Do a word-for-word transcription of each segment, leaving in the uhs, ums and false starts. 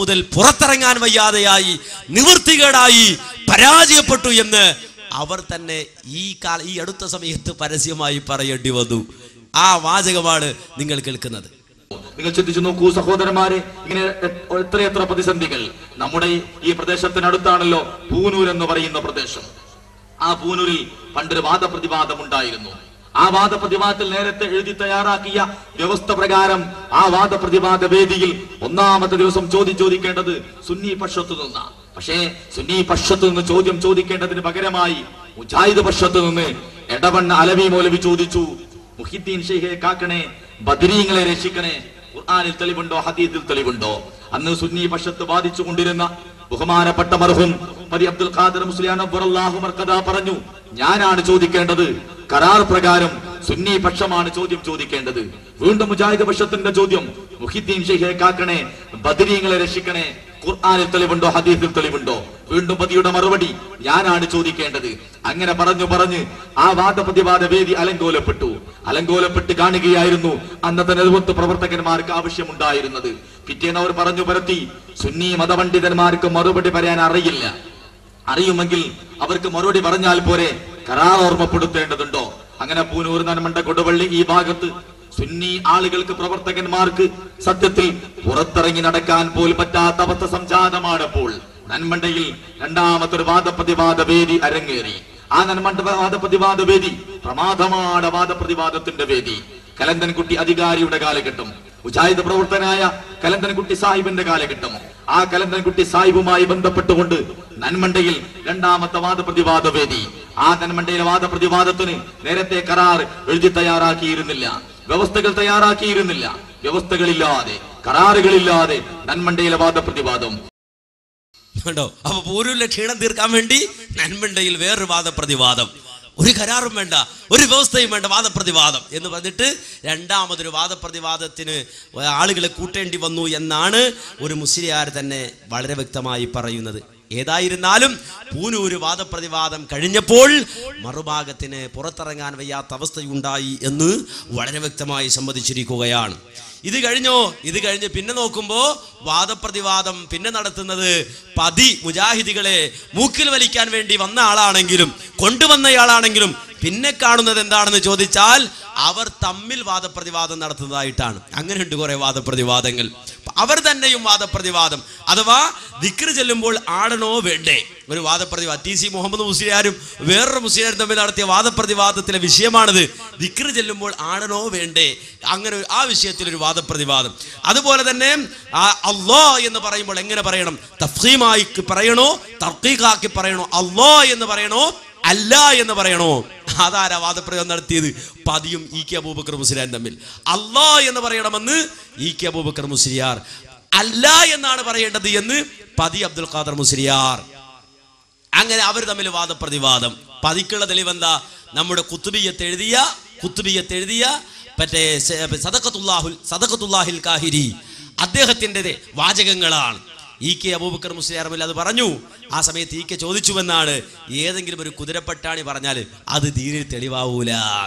മുതൽ പുറത്തിറങ്ങാൻ വയ്യാതെയായി, നിവൃത്തികേടായി, പരാജയപ്പെട്ടു എന്ന് അവർ തന്നെ ഈ കാല ഈ അടുത്ത സമയത്ത് പരസ്യമായി പറയേണ്ടി വന്നു. ആ വാചകമാണ് നിങ്ങൾ കേൾക്കുന്നത്. നിങ്ങൾ ചിന്തിച്ചു നോക്കൂ സഹോദരന്മാരെ, ഇങ്ങനെ എത്രയെത്ര പ്രതിസന്ധികൾ. നമ്മുടെ ഈ പ്രദേശത്തിനടുത്താണല്ലോ പൂനൂർ എന്ന് പറയുന്ന പ്രദേശം. ആ പൂനൂരിൽ പണ്ടൊരു വാദപ്രതിവാദം ഉണ്ടായിരുന്നു. ആ വാദപ്രതിവാദത്തിൽ നേരത്തെ എഴുതി തയ്യാറാക്കിയ വ്യവസ്ഥ പ്രകാരം ആ വാദപ്രതിവാദ വേദിയിൽ ഒന്നാമത്തെ ദിവസം ചോദ്യം ചോദിക്കേണ്ടത് സുന്നി പക്ഷത്തു നിന്നാണ്. പക്ഷേ സുന്നി പക്ഷത്തു നിന്ന് ചോദ്യം ചോദിക്കേണ്ടതിന് പകരമായി മുജാഹിദ് പക്ഷത്തു നിന്ന് എടവണ്ണ അലവി മൗലവി ചോദിച്ചു, മുഹിദ്ദീൻ ഷെയ്ഖെ കാക്കണേ, ബദരീങ്ങളെ രക്ഷിക്കണേ, ഖുർആനിൽ തെളിവുണ്ടോ, ഹദീസിൽ തെളിവുണ്ടോ? അന്ന് സുന്നി പക്ഷത്ത് വാദിച്ചു കൊണ്ടിരുന്ന ബഹുമാനപ്പെട്ട മർഹൂം പതി അബ്ദുൽ ഖാദിർ മുസ്ലിയാർ റളിയല്ലാഹു അൻഹു പറഞ്ഞു, ഞാനാണ് ചോദിക്കേണ്ടത്, കരാർ പ്രകാരം സുന്നി പക്ഷമാണ് ചോദ്യം ചോദിക്കേണ്ടത്. വീണ്ടും മുജാഹിദ് പക്ഷത്തിന്റെ ചോദ്യം, മുഹിദ്ദീൻ ഷെയ്ഖെ കാക്കണേ, ബദരീങ്ങളെ രക്ഷിക്കണേ, ഖുർആനിൽ തെളിവുണ്ടോ, ഹദീസിൽ തെളിവുണ്ടോ? വീണ്ടും പതിയുടെ മറുപടി, ഞാനാണ് ചോദിക്കേണ്ടത്. അങ്ങനെ പറഞ്ഞു പറഞ്ഞ് ആ വാദപ്രതിവാദ വേദി അലങ്കോലപ്പെട്ടു. അലങ്കോലപ്പെട്ട് കാണുകയായിരുന്നു അന്നത്തെ നേതൃത്വ പ്രവർത്തകന്മാർക്ക് ആവശ്യമുണ്ടായിരുന്നത്. പിറ്റേന്ന് അവർ പറഞ്ഞു പരത്തി, സുന്നി മതപണ്ഡിതന്മാർക്ക് മറുപടി പറയാൻ അറിയില്ല, അറിയുമെങ്കിൽ അവർക്ക് മറുപടി പറഞ്ഞാൽ പോരെ, കരാർ ഓർമ്മപ്പെടുത്തേണ്ടതുണ്ടോ? അങ്ങനെ പൂനൂർ, നന്മണ്ട, കൊടുവള്ളി ഈ ഭാഗത്ത് സുന്നി ആളുകൾക്ക്, പ്രവർത്തകന്മാർക്ക് സത്യത്തിൽ പുറത്തിറങ്ങി നടക്കാൻ പോലും പറ്റാത്ത അവസ്ഥ സംജാതമാണപ്പോൾ നന്മണ്ടയിൽ രണ്ടാമത്തെ ഒരു വാദപ്രതിവാദ വേദി അരങ്ങേറി. ആ നന്മണ്ട വാദപ്രതിവാദ വേദി പ്രമാദമാണ്. വാദപ്രതിവാദത്തിന്റെ വേദി കലന്തൻകുട്ടി അധികാരിയുടെ കാലഘട്ടം, മുജാഹിദ് പ്രവർത്തനായ കലന്തൻകുട്ടി സാഹിബിന്റെ കാലഘട്ടം. ആ കലന്തൻകുട്ടി സാഹിബുമായി ബന്ധപ്പെട്ടുകൊണ്ട് നന്മണ്ടയിൽ രണ്ടാമത്തെ വാദപ്രതിവാദ വേദി. ആ നന്മണ്ടയിലെ വാദപ്രതിവാദത്തിന് നേരത്തെ കരാർ എഴുതി തയ്യാറാക്കിയിരുന്നില്ല, വ്യവസ്ഥകൾ തയ്യാറാക്കിയിരുന്നില്ല. വ്യവസ്ഥകളില്ലാതെ, കരാറുകളില്ലാതെ നന്മണ്ടയിലെ വാദപ്രതിവാദം കണ്ടോ? അപ്പൊ പൂരൂരിലെ ക്ഷീണം തീർക്കാൻ വേണ്ടി നന്മണ്ടയിൽ വേറൊരു വാദപ്രതിവാദം. ഒരു കരാറും വേണ്ട, ഒരു വ്യവസ്ഥയും വേണ്ട, വാദപ്രതിവാദം എന്ന് പറഞ്ഞിട്ട് രണ്ടാമതൊരു വാദപ്രതിവാദത്തിന് ആളുകളെ കൂട്ടേണ്ടി വന്നു എന്നാണ് ഒരു മുസ്ലിയാർ തന്നെ വളരെ വ്യക്തമായി പറയുന്നത്. ഏതായിരുന്നാലും പൂനൂര് വാദപ്രതിവാദം കഴിഞ്ഞപ്പോൾ മറുഭാഗത്തിന് പുറത്തിറങ്ങാൻ വയ്യാത്ത അവസ്ഥയുണ്ടായി എന്ന് വളരെ വ്യക്തമായി സമ്മതിച്ചിരിക്കുകയാണ്. ഇത് കഴിഞ്ഞോ? ഇത് കഴിഞ്ഞ് പിന്നെ നോക്കുമ്പോൾ വാദപ്രതിവാദം പിന്നെ നടത്തുന്നത് പതി മുജാഹിദികളെ മൂക്കിൽ വലിക്കാൻ വേണ്ടി വന്ന ആളാണെങ്കിലും കൊണ്ടുവന്നയാളാണെങ്കിലും പിന്നെ കാണുന്നത് എന്താണെന്ന് ചോദിച്ചാൽ അവർ തമ്മിൽ വാദപ്രതിവാദം നടത്തുന്നതായിട്ടാണ്. അങ്ങനെയുണ്ട് കുറെ വാദപ്രതിവാദങ്ങൾ. അവർ തന്നെയും വാദപ്രതിവാദം, അഥവാ ദിക്റ് ചെല്ലുമ്പോൾ ആടണോ വേണ്ടേ, ഒരു വാദപ്രതിവാദം. ടി സി മുഹമ്മദ് മുസ്ലിയാരും വേറൊരു മുസ്ലിയാരും തമ്മിൽ നടത്തിയ വാദപ്രതിവാദത്തിലെ വിഷയമാണിത്. ദിക്റ് ചെല്ലുമ്പോൾ ആടണോ വേണ്ടേ, അങ്ങനെ ആ വിഷയത്തിൽ ഒരു വാദപ്രതിവാദം. അതുപോലെ തന്നെ അല്ലാ എന്ന് പറയുമ്പോൾ എങ്ങനെ പറയണം, തഫ്ഖീമായി പറയണോ, തർക്കീഖാക്കി പറയണോ, അല്ലാ എന്ന് പറയണോ, അല്ല എന്ന് പറയണോ? അതാരാ വാദപ്രയോഗം നടത്തിയത്? പതിയും ഇ കെ അബൂബക്കർ മുസ്ലിയാർ തമ്മിൽ. അല്ലാ എന്ന് പറയണമെന്ന് ഇ കെ അബൂബക്കർ മുസ്ലിയാർ, അല്ല എന്നാണ് പറയേണ്ടത് എന്ന് പതി അബ്ദുൽ ഖാദർ മുസ്ലിയാർ. അങ്ങനെ അവർ തമ്മിൽ വാദപ്രതിവാദം. പതിക്കുള്ള തെളിവെന്താ? നമ്മുടെ കുത്തുബിയത്ത് എഴുതിയ കുത്തുബിയത്ത് എഴുതിയ മറ്റേ സദഖത്തുല്ലാഹുൽ സദഖത്തുല്ലാഹിൽ കാഹിരി അദ്ദേഹത്തിൻ്റെ വാചകങ്ങളാണ്. ഇ കെ അബൂബക്കർ മുസ്ലിയാർ അത് പറഞ്ഞു. ആ സമയത്ത് ഇ കെ ചോദിച്ചുവെന്നാണ്, ഏതെങ്കിലും ഒരു കുതിരപ്പട്ടാണി പറഞ്ഞാൽ അത് ദീനിൽ തെളിവാവൂല.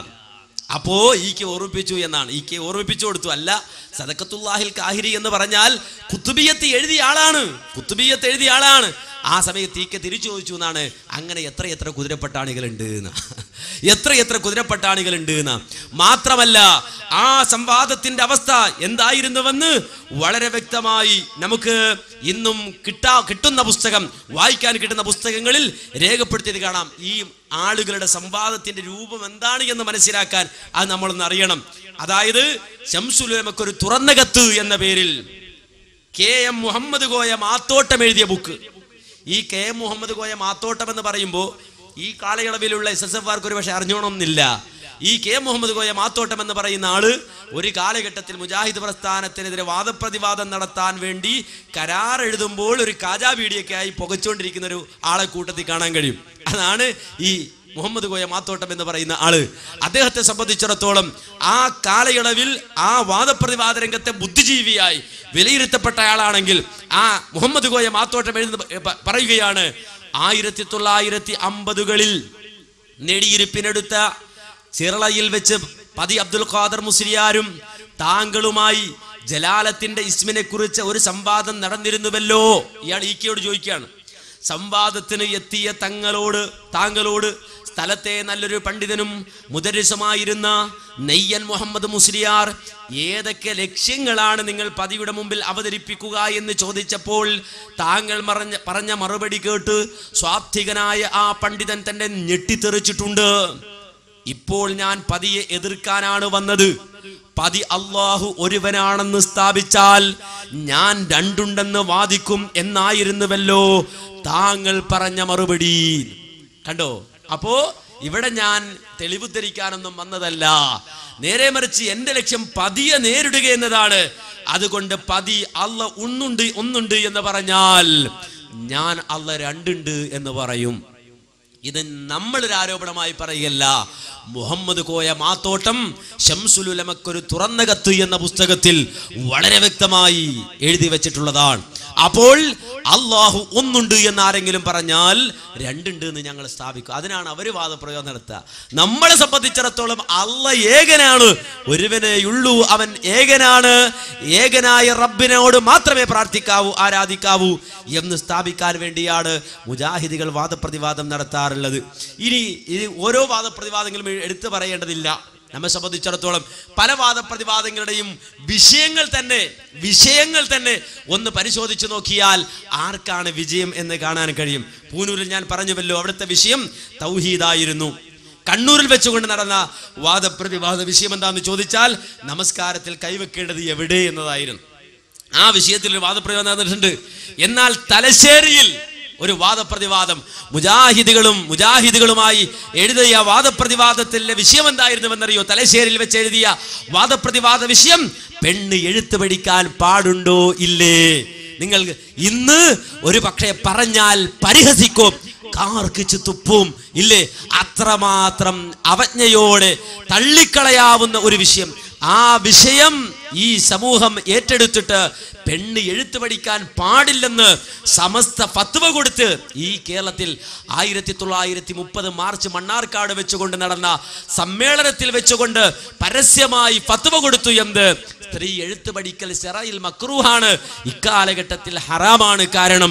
അപ്പോ ഇ കെ ഓർമ്മിപ്പിച്ചു എന്നാണ്. ഇ കെ ഓർമ്മിപ്പിച്ചു കൊടുത്തു, അല്ല സദഖത്തുല്ലാഹിൽ കാഹിരി എന്ന് പറഞ്ഞാൽ കുത്തുബിയത്ത് എഴുതിയ ആളാണ്, കുത്തുബിയത്ത് എഴുതിയ ആളാണ്. ആ സമയത്ത് ഇ കെ തിരിച്ചു ചോദിച്ചു എന്നാണ്, അങ്ങനെ എത്ര എത്ര കുതിരപ്പട്ടാണികളുണ്ട് എന്ന്, എത്ര എത്ര കുതിരപ്പട്ടാണികളുണ്ട് എന്ന്. മാത്രമല്ല ആ സംവാദത്തിന്റെ അവസ്ഥ എന്തായിരുന്നുവെന്ന് വളരെ വ്യക്തമായി നമുക്ക് ഇന്നും കിട്ടാ കിട്ടുന്ന പുസ്തകം, വായിക്കാൻ കിട്ടുന്ന പുസ്തകങ്ങളിൽ രേഖപ്പെടുത്തിയത് കാണാം. ഈ ആളുകളുടെ സംവാദത്തിന്റെ രൂപം എന്താണ് എന്ന് മനസ്സിലാക്കാൻ അത് നമ്മളൊന്ന് അറിയണം. അതായത് ശംസുൽ ഉലമക്ക് ഒരു തുറന്ന കത്ത് എന്ന പേരിൽ കെ എം മുഹമ്മദ് കോയ മാത്തോട്ടം എഴുതിയ ബുക്ക്. ഈ കെ എം മുഹമ്മദ് കോയ മാത്തോട്ടം എന്ന് പറയുമ്പോൾ ഈ കാലയളവിലുള്ള എസ് എസ് എഫ് ആർക്ക് ഒരു പക്ഷെ അറിഞ്ഞോണമെന്നില്ല. ഈ കെ എം മുഹമ്മദ് കോയ മാത്തോട്ടം എന്ന് പറയുന്ന ആള് ഒരു കാലഘട്ടത്തിൽ മുജാഹിദ് പ്രസ്ഥാനത്തിനെതിരെ വാദപ്രതിവാദം നടത്താൻ വേണ്ടി കരാർ എഴുതുമ്പോൾ ഒരു കാജാ ബീഡിയൊക്കെ ആയി പുകച്ചുകൊണ്ടിരിക്കുന്ന ഒരു ആളെ കൂട്ടത്തിൽ കാണാൻ കഴിയും. അതാണ് ഈ മുഹമ്മദ് കോയ മാത്തോട്ടം എന്ന് പറയുന്ന ആള്. അദ്ദേഹത്തെ സംബന്ധിച്ചിടത്തോളം ആ കാലയളവിൽ ആ വാദപ്രതിവാദ രംഗത്തെ ബുദ്ധിജീവിയായി വിലയിരുത്തപ്പെട്ട ആളാണെങ്കിൽ ആ മുഹമ്മദ് കോയ മാത്തോട്ടം എഴുതുന്ന പറയുകയാണ്, ആയിരത്തി തൊള്ളായിരത്തി അമ്പതുകളിൽ നെടിയിരുപ്പിനെടുത്ത ചിറളയിൽ വെച്ച് പതി അബ്ദുൽ ഖാദർ മുസ്ലിയാരും താങ്കളുമായി ജലാലത്തിന്റെ ഇസ്മിനെ കുറിച്ച് ഒരു സംവാദം നടന്നിരുന്നുവല്ലോ. ഇയാൾ ഈക്കയോട് ചോദിക്കുകയാണ്, സംവാദത്തിന് എത്തിയ തങ്ങളോട് താങ്കളോട് സ്ഥലത്തെ നല്ലൊരു പണ്ഡിതനും മുദരിസുമായിരുന്ന നെയ്യൻ മുഹമ്മദ് മുസ്ലിയാർ ഏതൊക്കെ ലക്ഷ്യങ്ങളാണ് നിങ്ങൾ പതിയുടെ മുമ്പിൽ അവതരിപ്പിക്കുക എന്ന് ചോദിച്ചപ്പോൾ താങ്കൾ പറഞ്ഞ പറഞ്ഞ മറുപടി കേട്ട് സ്വാത്വികനായ ആ പണ്ഡിതൻ തന്നെ ഞെട്ടിത്തെറിച്ചിട്ടുണ്ട്. ഇപ്പോൾ ഞാൻ പതിയെ എതിർക്കാനാണ് വന്നത്. പതി അള്ളാഹു ഒരുവനാണെന്ന് സ്ഥാപിച്ചാൽ ഞാൻ രണ്ടുണ്ടെന്ന് വാദിക്കും എന്നായിരുന്നുവല്ലോ താങ്കൾ പറഞ്ഞ മറുപടി. കണ്ടോ? അപ്പോ ഇവിടെ ഞാൻ തെളിവ് ധരിക്കാനൊന്നും വന്നതല്ല, നേരെ മറിച്ച് എന്റെ ലക്ഷ്യം പതിയെ നേരിടുക എന്നതാണ്. അതുകൊണ്ട് പതി അല്ല ഒന്നുണ്ട് ഒന്നുണ്ട് എന്ന് പറഞ്ഞാൽ ഞാൻ അല്ല രണ്ടുണ്ട് എന്ന് പറയും. ഇത് നമ്മളൊരു ആരോപണമായി പറയുകയല്ല. മുഹമ്മദ് കോയ മാത്തോട്ടം ശംസുൽ ഉലമക്കൊരു തുറന്ന കത്ത് എന്ന പുസ്തകത്തിൽ വളരെ വ്യക്തമായി എഴുതി വെച്ചിട്ടുള്ളതാണ്. അപ്പോൾ അള്ളാഹു ഒന്നുണ്ട് എന്ന് ആരെങ്കിലും പറഞ്ഞാൽ രണ്ടുണ്ട് എന്ന് ഞങ്ങൾ സ്ഥാപിക്കും. അതിനാണ് അവർ വാദപ്രയോഗം നടത്തുക. നമ്മളെ സംബന്ധിച്ചിടത്തോളം അള്ള ഏകനാണ്, ഒരുവനെയുള്ളൂ, അവൻ ഏകനാണ്, ഏകനായ റബ്ബിനോട് മാത്രമേ പ്രാർത്ഥിക്കാവൂ, ആരാധിക്കാവൂ എന്ന് സ്ഥാപിക്കാൻ വേണ്ടിയാണ് മുജാഹിദികൾ വാദപ്രതിവാദം നടത്താറുള്ളത്. ഇനി ഇനി ഓരോ വാദപ്രതിവാദങ്ങളും എടുത്തു പറയേണ്ടതില്ല. നമ്മെ സംബന്ധിച്ചിടത്തോളം പല വാദപ്രതിവാദങ്ങളുടെയും വിഷയങ്ങൾ തന്നെ വിഷയങ്ങൾ തന്നെ ഒന്ന് പരിശോധിച്ചു നോക്കിയാൽ ആർക്കാണ് വിജയം എന്ന് കാണാൻ കഴിയും. പൂനൂരിൽ ഞാൻ പറഞ്ഞുവല്ലോ, അവിടുത്തെ വിഷയം തൗഹീദായിരുന്നു. കണ്ണൂരിൽ വെച്ചുകൊണ്ട് നടന്ന വാദപ്രതിവാദ വിഷയം എന്താണെന്ന് ചോദിച്ചാൽ നമസ്കാരത്തിൽ കൈവെക്കേണ്ടത് എവിടെ എന്നതായിരുന്നു. ആ വിഷയത്തിൽ ഒരു വാദപ്രതിവാദം നടന്നിട്ടുണ്ട്. എന്നാൽ തലശ്ശേരിയിൽ ഒരു വാദപ്രതിവാദം മുജാഹിദുകളും മുജാഹിദുകളുമായി എഴുതിയ വാദപ്രതിവാദത്തിലെ വിഷയം എന്തായിരുന്നുവെന്നറിയോ? തലശ്ശേരിയിൽ വെച്ച് എഴുതിയ വാദപ്രതിവാദ വിഷയം പെണ്ണ് എഴുത്ത് പഠിക്കാൻ പാടുണ്ടോ ഇല്ലേ. നിങ്ങൾ ഇന്ന് ഒരു പക്ഷേ പറഞ്ഞാൽ പരിഹസിക്കും, കാർക്കിച്ച് തുപ്പും ഇല്ലേ. അത്രമാത്രം അവജ്ഞയോടെ തള്ളിക്കളയാവുന്ന ഒരു വിഷയം. ആ വിഷയം ഈ സമൂഹം ഏറ്റെടുത്തിട്ട് പെണ്ണ് എഴുത്ത് പഠിക്കാൻ പാടില്ലെന്ന് സമസ്ത ഫത്വ കൊടുത്ത് ഈ കേരളത്തിൽ ആയിരത്തി തൊള്ളായിരത്തി മുപ്പത് മാർച്ച് മണ്ണാർക്കാട് വെച്ചുകൊണ്ട് നടന്ന സമ്മേളനത്തിൽ വെച്ചുകൊണ്ട് പരസ്യമായി ഫത്വ കൊടുത്തു. എന്ത്? സ്ത്രീ എഴുത്ത് പഠിക്കൽ ശറയിൽ മക്രൂഹാണ്, ഇക്കാലഘട്ടത്തിൽ ഹറാമാണ്. കാരണം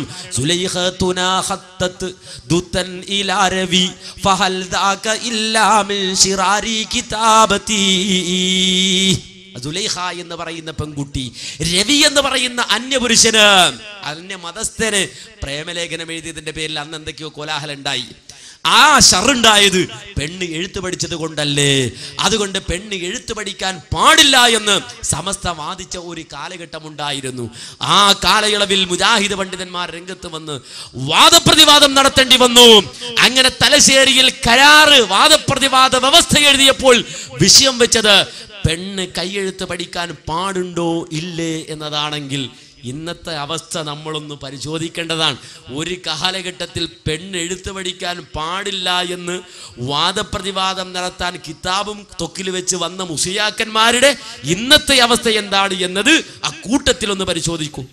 സുലൈഖ എന്ന് പറയുന്ന പെൺകുട്ടി, രവി എന്ന് പറയുന്ന അന്യപുരുഷന്, അന്യ മതസ്ഥന് പ്രേമലേഖനം എഴുതിയതിന്റെ പേരിൽ അന്ന് എന്തൊക്കെയോ കോലാഹലം ഉണ്ടായി. ആ ഷറുണ്ടായത് പെണ്ണ് എഴുത്ത് പഠിച്ചത് കൊണ്ടല്ലേ. അതുകൊണ്ട് പെണ്ണ് എഴുത്ത് പഠിക്കാൻ പാടില്ല എന്ന് സമസ്ത വാദിച്ച ഒരു കാലഘട്ടം ഉണ്ടായിരുന്നു. ആ കാലയളവിൽ മുജാഹിദ് പണ്ഡിതന്മാർ രംഗത്ത് വന്ന് വാദപ്രതിവാദം നടത്തേണ്ടി വന്നു. അങ്ങനെ തലശ്ശേരിയിൽ കരാറ് വാദപ്രതിവാദ വ്യവസ്ഥ എഴുതിയപ്പോൾ വിഷയം വെച്ചത് പെണ്ണ് കൈയെഴുത്ത് പഠിക്കാൻ പാടുണ്ടോ ഇല്ലേ എന്നതാണെങ്കിൽ ഇന്നത്തെ അവസ്ഥ നമ്മളൊന്ന് പരിശോധിക്കേണ്ടതാണ്. ഒരു കാലഘട്ടത്തിൽ പെണ്ണ് എഴുത്ത് പഠിക്കാൻ പാടില്ല എന്ന് വാദപ്രതിവാദം നടത്താൻ കിതാബും തൊക്കിൽ വെച്ച് വന്ന മുസ്ലിയാക്കന്മാരുടെ ഇന്നത്തെ അവസ്ഥ എന്താണ് എന്നത് ആ കൂട്ടത്തിൽ ഒന്ന് പരിശോധിക്കൂ.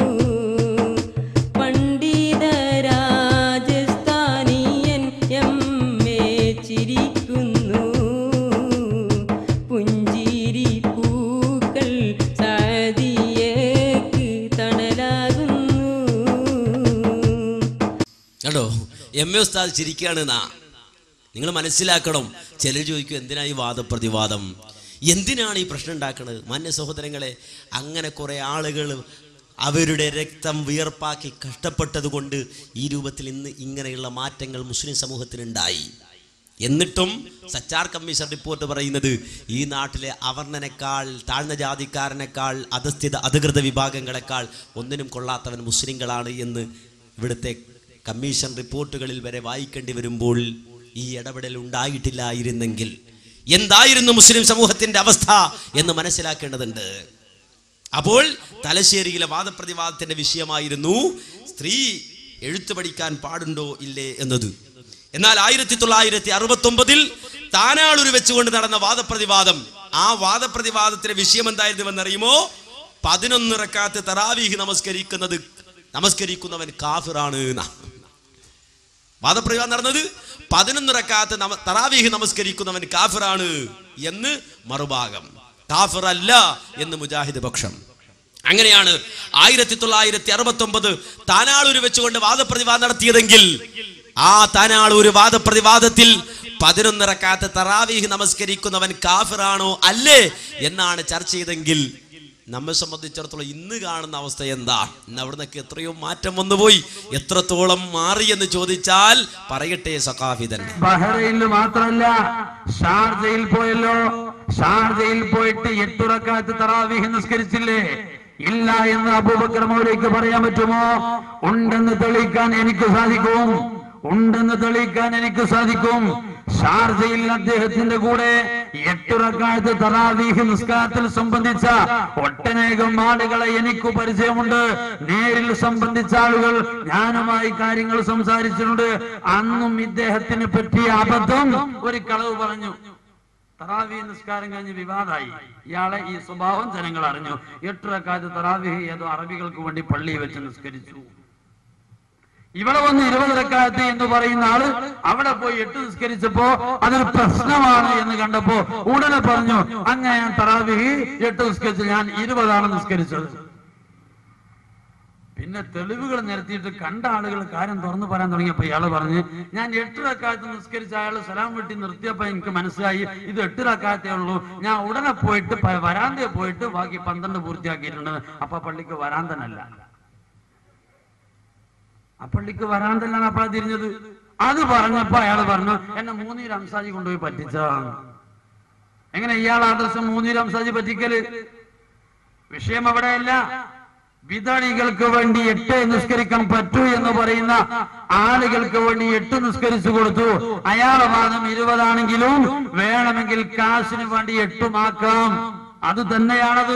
പണ്ഡിത രാജസ്ഥാനിയൻ എം എം എ ഉസ്താദ് ചിരിക്കുകയാണ് എന്നാ. നിങ്ങൾ മനസ്സിലാക്കണം. ചിലർ ചോദിക്കും എന്തിനാ ഈ വാദപ്രതിവാദം, എന്തിനാണ് ഈ പ്രശ്നം ഉണ്ടാക്കുന്നത്? മാന്യ സഹോദരങ്ങളെ, അങ്ങനെ കുറെ ആളുകൾ അവരുടെ രക്തം വിയർപ്പാക്കി കഷ്ടപ്പെട്ടത് കൊണ്ട് ഈ രൂപത്തിൽ ഇന്ന് ഇങ്ങനെയുള്ള മാറ്റങ്ങൾ മുസ്ലിം സമൂഹത്തിനുണ്ടായി. എന്നിട്ടും സച്ചാർ കമ്മീഷൻ റിപ്പോർട്ട് പറയുന്നത് ഈ നാട്ടിലെ അവർണനേക്കാൾ, താഴ്ന്ന ജാതിക്കാരനേക്കാൾ, അധസ്ഥിത അധികൃത വിഭാഗങ്ങളെക്കാൾ ഒന്നിനും കൊള്ളാത്തവൻ മുസ്ലിങ്ങളാണ് എന്ന് ഇവിടുത്തെ കമ്മീഷൻ റിപ്പോർട്ടുകളിൽ വരെ വായിക്കേണ്ടി വരുമ്പോൾ ഈ ഇടപെടൽ ഉണ്ടായിട്ടില്ലായിരുന്നെങ്കിൽ എന്തായിരുന്നു മുസ്ലിം സമൂഹത്തിന്റെ അവസ്ഥ എന്ന് മനസ്സിലാക്കേണ്ടതുണ്ട്. അപ്പോൾ തലശ്ശേരിയിലെ വാദപ്രതിവാദത്തിന്റെ വിഷയമായിരുന്നു സ്ത്രീ എഴുത്ത് പഠിക്കാൻ പാടുണ്ടോ ഇല്ലേ എന്നത്. എന്നാൽ ആയിരത്തി തൊള്ളായിരത്തി അറുപത്തി ഒമ്പതിൽ താനാളൂർ വെച്ചുകൊണ്ട് നടന്ന വാദപ്രതിവാദം, ആ വാദപ്രതിവാദത്തിന്റെ വിഷയം എന്തായിരുന്നുവെന്നറിയുമോ? പതിനൊന്ന് റക്അത്ത് തറാവീഹ് നമസ്കരിക്കുന്നത് നമസ്കരിക്കുന്നവൻ കാഫിറാണ്. വാദപ്രതിവാദം നടന്നത് പതിനൊന്ന് റക്അത്ത് തറാവീഹ് നമസ്കരിക്കുന്നവൻ കാഫിറാണ് എന്ന് മറുഭാഗം, കാഫിർ അല്ല എന്ന് മുജാഹിദ് പക്ഷം. അങ്ങനെയാണ് ആയിരത്തി തൊള്ളായിരത്തി അറുപത്തി ഒമ്പത് താനാളൂർ വെച്ചുകൊണ്ട് വാദപ്രതിവാദം നടത്തിയതെങ്കിൽ ആ താനാളൂർ വാദപ്രതിവാദത്തിൽ പതിനൊന്ന് റക്അത്ത് തറാവീഹ് നമസ്കരിക്കുന്നവൻ കാഫിറാണോ അല്ലേ എന്നാണ് ചർച്ച ചെയ്തെങ്കിൽ നമ്മെ സംബന്ധിച്ചിടത്തോളം ഇന്ന് കാണുന്ന അവസ്ഥ എന്താ? ഇന്ന് അവിടുന്നൊക്കെ എത്രയോ മാറ്റം വന്നുപോയി. എത്രത്തോളം മാറി എന്ന് ചോദിച്ചാൽ പറയട്ടെ സഖാഫി തന്നെ. ബഹ്റൈനിൽ മാത്രമല്ല, ഷാർജയിൽ പോയല്ലോ. ഷാർജയിൽ പോയിട്ട് എട്ട് റക്അത്ത് തറാവീഹ് നിസ്കരിച്ചില്ലേ? ഇല്ല എന്ന് അബൂബക്കർ മൗലവിക്ക് പറയാൻ പറ്റുമോ? ഉണ്ടെന്ന് തെളിയിക്കാൻ എനിക്ക് സാധിക്കും, ഉണ്ടെന്ന് തെളിയിക്കാൻ എനിക്ക് സാധിക്കും. ഷാർജയിൽ അദ്ദേഹത്തിന്റെ കൂടെ എട്ട് റക്അത്ത് തറാവീഹ് നിസ്കാരത്തിൽ സംബന്ധിച്ച ഒട്ടനേകം ആളുകളെ എനിക്ക് പരിചയമുണ്ട്. നേരിൽ സംബന്ധിച്ച ആളുകൾ ഞാനുമായി കാര്യങ്ങൾ സംസാരിച്ചിട്ടുണ്ട്. അന്നും ഇദ്ദേഹത്തിന് പറ്റിയ അബദ്ധം, ഒരു കളവ് പറഞ്ഞു. തറാവീഹ് നിസ്കാരം കഴിഞ്ഞ് വിവാദമായി. ഇയാളെ ഈ സ്വഭാവം ജനങ്ങൾ അറിഞ്ഞു. എട്ട് റക്അത്ത് തറാവീഹ് ഏതോ അറബികൾക്ക് വേണ്ടി പള്ളിയിൽ വെച്ച് നിസ്കരിച്ചു. ഇവിടെ വന്ന് ഇരുപത് റക്അത്ത് എന്ന് പറയുന്ന ആള് അവിടെ പോയി എട്ട് നിസ്കരിച്ചപ്പോ അതൊരു പ്രശ്നമാണ് എന്ന് കണ്ടപ്പോ ഉടനെ പറഞ്ഞു, അങ്ങനെ ഞാൻ തറാവീഹ് എട്ട് നിസ്കരിച്ചു, ഞാൻ ഇരുപതാണ് നിസ്കരിച്ചത്. പിന്നെ തെളിവുകൾ നിരത്തിയിട്ട് കണ്ട ആളുകൾ കാര്യം തുറന്നു പറയാൻ തുടങ്ങിയപ്പോ ഇയാള് പറഞ്ഞ്, ഞാൻ എട്ട് റക്അത്ത് നിസ്കരിച്ച അയാൾ സലാം വെട്ടി നിർത്തിയപ്പോ എനിക്ക് മനസ്സിലായി ഇത് എട്ട് റക്അത്തേ ഉള്ളൂ. ഞാൻ ഉടനെ പോയിട്ട് വരാന്തയെ പോയിട്ട് ബാക്കി പന്ത്രണ്ട് പൂർത്തിയാക്കിയിട്ടുണ്ട്. അപ്പൊ പള്ളിക്ക് വരാന്തനല്ല, ആ പള്ളിക്ക് വരാന്തല്ലാണ് അപ്പോഴാണ് തിരിഞ്ഞത്. അത് പറഞ്ഞപ്പോ അയാൾ പറഞ്ഞു, എന്നെ മൂന്നീർ അംസാജി കൊണ്ടുപോയി പറ്റിച്ചതാണ്. എങ്ങനെ ഇയാൾ ആദർശം മൂന്നീർ അംസാജി പറ്റിക്കല്? വിഷയം അവിടെയല്ല. വിദാളികൾക്ക് വേണ്ടി എട്ട് നിസ്കരിക്കാൻ പറ്റൂ എന്ന് പറയുന്ന ആളുകൾക്ക് വേണ്ടി എട്ട് നിസ്കരിച്ചു കൊടുത്തു. അയാളെ വാദം ഇരുപതാണെങ്കിലും വേണമെങ്കിൽ കാശിന് വേണ്ടി എട്ടുമാക്കാം. അത് തന്നെയാണത്.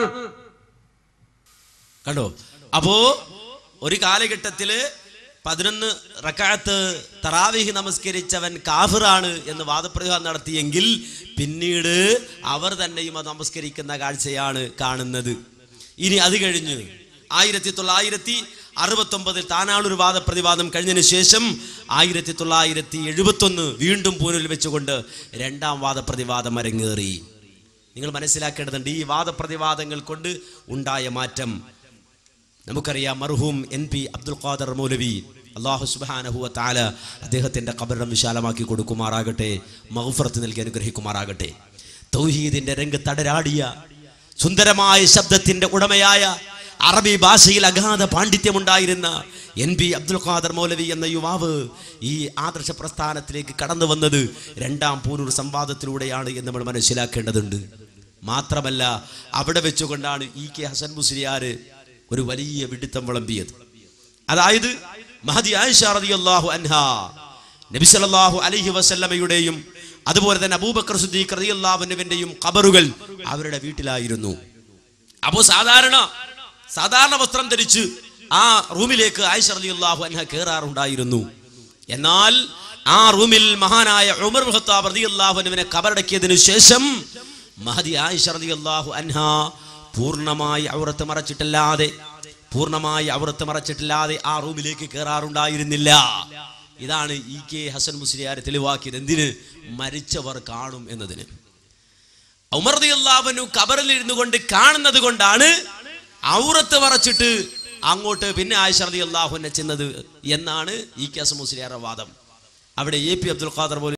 കണ്ടോ? അപ്പോ ഒരു കാലഘട്ടത്തില് പതിനൊന്ന് റക്അത്ത് തറാവീഹ് നമസ്കരിച്ചവൻ കാഫിറാണ് എന്ന് വാദപ്രതിവാദം നടത്തിയെങ്കിൽ പിന്നീട് അവർ തന്നെയും അത് നമസ്കരിക്കുന്ന കാഴ്ചയാണ് കാണുന്നത്. ഇനി അത് കഴിഞ്ഞ് ആയിരത്തി തൊള്ളായിരത്തി അറുപത്തി ഒമ്പതിൽ താനാളൂർ വാദപ്രതിവാദം കഴിഞ്ഞതിന് ശേഷം ആയിരത്തി തൊള്ളായിരത്തി എഴുപത്തി ഒന്ന് വീണ്ടും പൂനൂരിൽ വെച്ചുകൊണ്ട് രണ്ടാം വാദപ്രതിവാദം അരങ്ങേറി. നിങ്ങൾ മനസ്സിലാക്കേണ്ടതുണ്ട് ഈ വാദപ്രതിവാദങ്ങൾ കൊണ്ട് ഉണ്ടായ മാറ്റം. നമുക്കറിയാം, മർഹൂം എൻ പി അബ്ദുൽ ഖാദർ മൗലവി, അല്ലാഹു സുബ്ഹാനഹു വ തആല അദ്ദേഹത്തിന്റെ ഖബറിടം വിശാലമാക്കി കൊടുക്കുമാറാകട്ടെ, മഗ്ഫിറത്ത് നൽകി അനുഗ്രഹിക്കുമാറാകട്ടെ. തൗഹീദിന്റെ രംഗത്തടരാടിയ സുന്ദരമായ ശബ്ദത്തിന്റെ ഉടമയായ, അറബി ഭാഷയിൽ അഗാധ പാണ്ഡിത്യമുണ്ടായിരുന്ന എൻ പി അബ്ദുൽ ഖാദർ മൗലവി എന്ന യുവാവ് ഈ ആദർശ പ്രസ്ഥാനത്തിലേക്ക് കടന്നു വന്നത് രണ്ടാം പൂനൂർ സംവാദത്തിലൂടെയാണ് എന്ന് നമ്മൾ മനസ്സിലാക്കേണ്ടതുണ്ട്. മാത്രമല്ല, അവിടെ വെച്ചുകൊണ്ടാണ് ഇ കെ ഹസൻ മുസ്ലിയാർ ഒരു വലിയ വിഡിത്തം വിളമ്പിയത്. അതായത് മഹദി ആയിഷ റളിയല്ലാഹു അൻഹാ, നബി സല്ലല്ലാഹു അലൈഹി വസല്ലമയുടെയും അതുപോലെ തന്നെ അബൂബക്കർ സിദ്ദീഖ് റളിയല്ലാഹു അൻഹുവിന്റെയും ഖബറുകൾ അവരുടെ വീട്ടിലായിരുന്നു. അപ്പോൾ സാധാരണ സാധാരണ വസ്ത്രം ധരിച്ച് ആ റൂമിലേക്ക് ആയിഷ റളിയല്ലാഹു അൻഹ കയറാറുണ്ടായിരുന്നു. എന്നാൽ ആ റൂമിൽ മഹാനായ ഉമർ ഇബ്നു ഖത്താബ് റളിയല്ലാഹു അൻഹുവിനെ ഖബറടക്കിയതിനു ശേഷം മഹദി ആയിഷ റളിയല്ലാഹു അൻഹ പൂർണ്ണമായി ഔറത്ത് മറച്ചിട്ടല്ലാതെ പൂർണ്ണമായി ഔറത്ത് മറച്ചിട്ടില്ലാതെ ആ റൂമിലേക്ക് കയറാറുണ്ടായിരുന്നില്ല. ഇതാണ് ഇ കെ ഹസൻ മുസ്ലിയാർ തെളിവാക്കിയത്. എന്തിന്? മരിച്ചവർ കാണും എന്നതിന്. ഉമർ റളിയല്ലാഹു അൻഹു ഖബറിൽ ഇരുന്നു കൊണ്ട് കാണുന്നത് കൊണ്ടാണ് ഔറത്ത് മറച്ചിട്ട് അങ്ങോട്ട് പിന്നെ ആയിഷ റളിയല്ലാഹു അൻഹ ചെന്നത് എന്നാണ് ഇ കെ ഹസൻ മുസ്ലിയാരുടെ വാദം. അവിടെ എ പി അബ്ദുൽ ഖാദർ പോലും